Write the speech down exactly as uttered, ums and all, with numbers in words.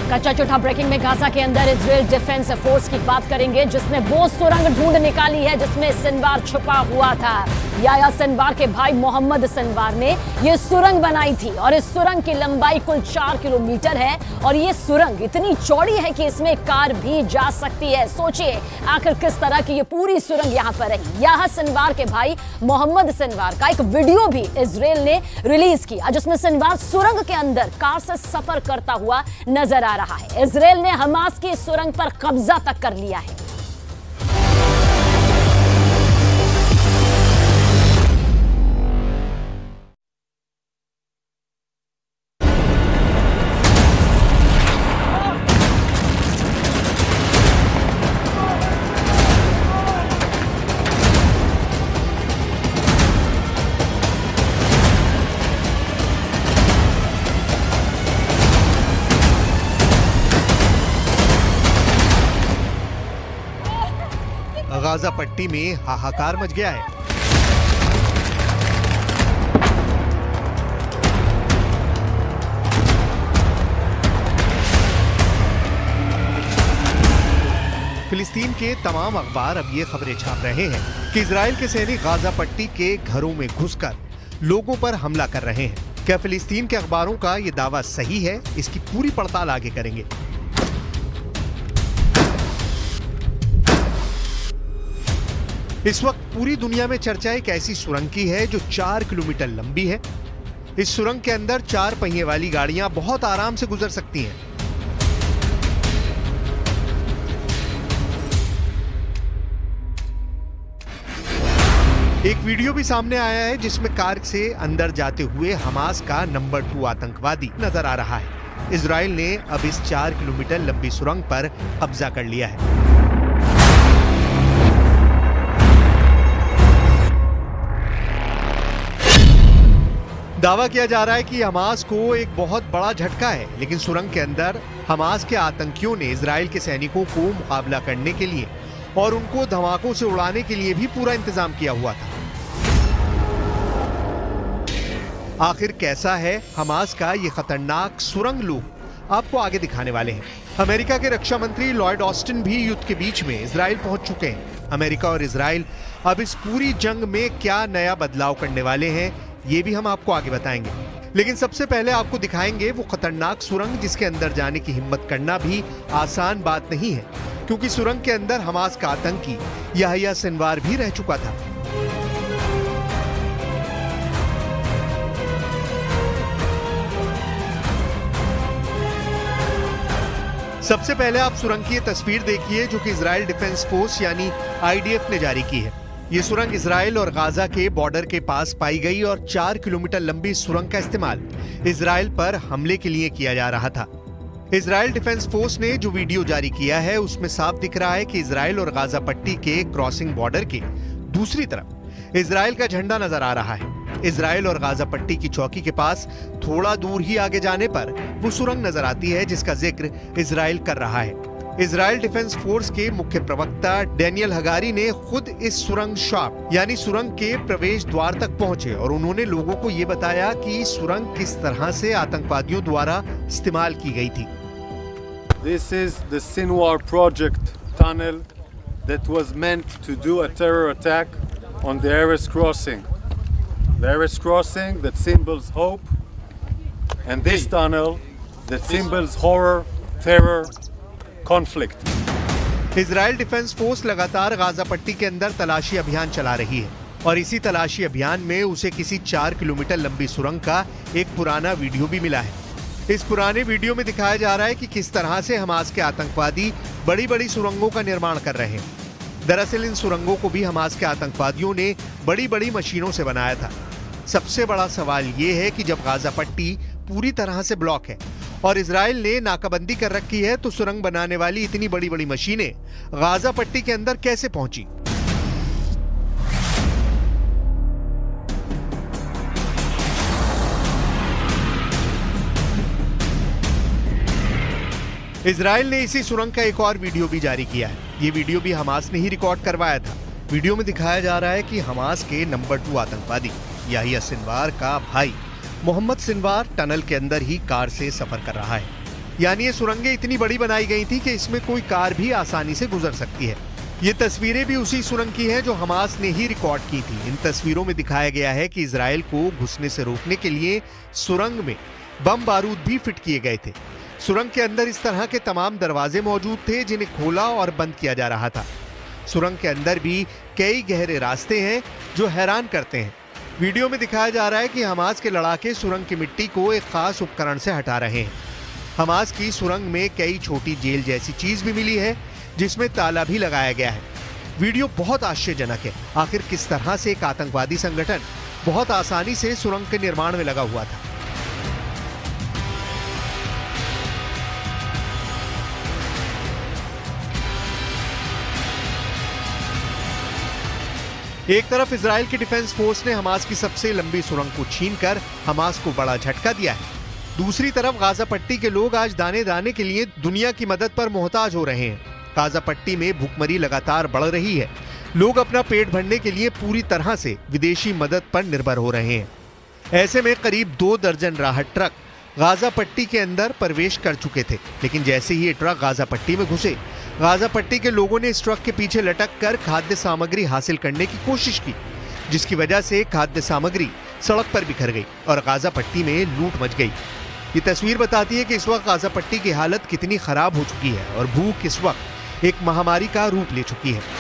कच्चा चौथा ब्रेकिंग में गाजा के अंदर इजराइल डिफेंस फोर्स की बात करेंगे जिसने वो सुरंग ढूंढ निकाली है जिसमें सिनवार छुपा हुआ था। याया सिनवार के भाई मोहम्मद सिनवार ने ये सुरंग बनाई थी और इस सुरंग की लंबाई कुल चार किलोमीटर है और ये सुरंग इतनी चौड़ी है कि इसमें कार भी जा सकती है। सोचिए आखिर किस तरह की ये पूरी सुरंग यहाँ पर है। याया सिनवार के भाई मोहम्मद सिनवार का एक वीडियो भी इजराइल ने रिलीज किया जिसमें सिनवार सुरंग के अंदर कार से सफर करता हुआ नजर आ रहा है। इजराइल ने हमास की सुरंग पर कब्जा तक कर लिया है। गाजा पट्टी में हाहाकार मच गया है। फिलिस्तीन के तमाम अखबार अब ये खबरें छाप रहे हैं कि इजराइल के सैनिक गाजा पट्टी के घरों में घुसकर लोगों पर हमला कर रहे हैं। क्या फिलिस्तीन के अखबारों का ये दावा सही है? इसकी पूरी पड़ताल आगे करेंगे। इस वक्त पूरी दुनिया में चर्चा एक ऐसी सुरंग की है जो चार किलोमीटर लंबी है। इस सुरंग के अंदर चार पहिए वाली गाड़ियां बहुत आराम से गुजर सकती हैं। एक वीडियो भी सामने आया है जिसमें कार से अंदर जाते हुए हमास का नंबर टू आतंकवादी नजर आ रहा है। इजराइल ने अब इस चार किलोमीटर लंबी सुरंग पर कब्जा कर लिया है। दावा किया जा रहा है कि हमास को एक बहुत बड़ा झटका है, लेकिन सुरंग के अंदर हमास के आतंकियों ने इजराइल के सैनिकों को मुकाबला करने के लिए और उनको धमाकों से उड़ाने के लिए भी पूरा इंतजाम किया हुआ था। आखिर कैसा है हमास का ये खतरनाक सुरंग लूप, आपको आगे दिखाने वाले हैं। अमेरिका के रक्षा मंत्री लॉयड ऑस्टिन भी युद्ध के बीच में इजराइल पहुंच चुके हैं। अमेरिका और इजराइल अब इस पूरी जंग में क्या नया बदलाव करने वाले हैं, ये भी हम आपको आगे बताएंगे। लेकिन सबसे पहले आपको दिखाएंगे वो खतरनाक सुरंग जिसके अंदर जाने की हिम्मत करना भी आसान बात नहीं है, क्योंकि सुरंग के अंदर हमास का आतंकी याया सिनवार भी रह चुका था। सबसे पहले आप सुरंग की तस्वीर देखिए जो कि इजराइल डिफेंस फोर्स यानी आई डी एफ ने जारी की है। ये सुरंग इजराइल और गाजा के बॉर्डर के पास पाई गई और चार किलोमीटर लंबी सुरंग का इस्तेमाल इजराइल पर हमले के लिए किया जा रहा था। इजराइल डिफेंस फोर्स ने जो वीडियो जारी किया है उसमें साफ दिख रहा है कि इजराइल और गाजा पट्टी के क्रॉसिंग बॉर्डर के दूसरी तरफ इजराइल का झंडा नजर आ रहा है। इजराइल और गाजा पट्टी की चौकी के पास थोड़ा दूर ही आगे जाने पर वो सुरंग नजर आती है जिसका जिक्र इजराइल कर रहा है। इजराइल डिफेंस फोर्स के मुख्य प्रवक्ता डैनियल हगारी ने खुद इस सुरंग शाफ्ट यानी सुरंग के प्रवेश द्वार तक पहुंचे और उन्होंने लोगों को ये बताया कि सुरंग किस तरह से आतंकवादियों द्वारा इस्तेमाल की गई थी। This is the Sinwar project tunnel that was meant to do a terror attack on the Erez crossing. The Erez crossing that symbols hope, and this tunnel that symbols horror, terror, conflict. Israel defence force लगातार Gaza पट्टी के अंदर तलाशी अभियान चला रही है और इसी तलाशी अभियान में उसे किसी चार किलोमीटर लंबी सुरंग का एक पुराना वीडियो भी मिला है। इस पुराने वीडियो में दिखाया जा रहा है कि किस तरह से हमास के आतंकवादी बड़ी बड़ी सुरंगों का निर्माण कर रहे हैं। दरअसल इन सुरंगों को भी हमास के आतंकवादियों ने बड़ी बड़ी मशीनों से बनाया था। सबसे बड़ा सवाल ये है कि जब गाजा पट्टी पूरी तरह से ब्लॉक है और इजराइल ने नाकाबंदी कर रखी है तो सुरंग बनाने वाली इतनी बड़ी बड़ी मशीनें गाजा पट्टी के अंदर कैसे पहुंची? इजराइल ने इसी सुरंग का एक और वीडियो भी जारी किया है। ये वीडियो भी हमास ने ही रिकॉर्ड करवाया था। वीडियो में दिखाया जा रहा है कि हमास के नंबर टू आतंकवादी याया सिनवार का भाई मोहम्मद सिनवार टनल के अंदर ही कार से सफर कर रहा है। यानी ये सुरंगें इतनी बड़ी बनाई गई थी कि इसमें कोई कार भी आसानी से गुजर सकती है। ये तस्वीरें भी उसी सुरंग की हैं जो हमास ने ही रिकॉर्ड की थी। इन तस्वीरों में दिखाया गया है कि इजराइल को घुसने से रोकने के लिए सुरंग में बम बारूद भी फिट किए गए थे। सुरंग के अंदर इस तरह के तमाम दरवाजे मौजूद थे जिन्हें खोला और बंद किया जा रहा था। सुरंग के अंदर भी कई गहरे रास्ते हैं जो हैरान करते हैं। वीडियो में दिखाया जा रहा है कि हमास के लड़ाके सुरंग की मिट्टी को एक खास उपकरण से हटा रहे हैं। हमास की सुरंग में कई छोटी जेल जैसी चीज भी मिली है जिसमें ताला भी लगाया गया है। वीडियो बहुत आश्चर्यजनक है। आखिर किस तरह से एक आतंकवादी संगठन बहुत आसानी से सुरंग के निर्माण में लगा हुआ था। एक तरफ इजराइल की डिफेंस फोर्स ने हमास की सबसे लंबी सुरंग को छीनकर हमास को बड़ा झटका दिया है। दूसरी तरफ गाजा पट्टी के लोग आज दाने दाने के लिए दुनिया की मदद पर मोहताज हो रहे हैं। गाजा पट्टी में भूखमरी लगातार बढ़ रही है। लोग अपना पेट भरने के लिए पूरी तरह से विदेशी मदद पर निर्भर हो रहे हैं। ऐसे में करीब दो दर्जन राहत ट्रक गाजा पट्टी के अंदर प्रवेश कर चुके थे, लेकिन जैसे ही ये ट्रक गाजा पट्टी में घुसे, गाजा पट्टी के लोगों ने इस ट्रक के पीछे लटक कर खाद्य सामग्री हासिल करने की कोशिश की, जिसकी वजह से खाद्य सामग्री सड़क पर बिखर गई और गाजा पट्टी में लूट मच गई। ये तस्वीर बताती है कि इस वक्त गाजा पट्टी की हालत कितनी खराब हो चुकी है और भूख इस वक्त एक महामारी का रूप ले चुकी है।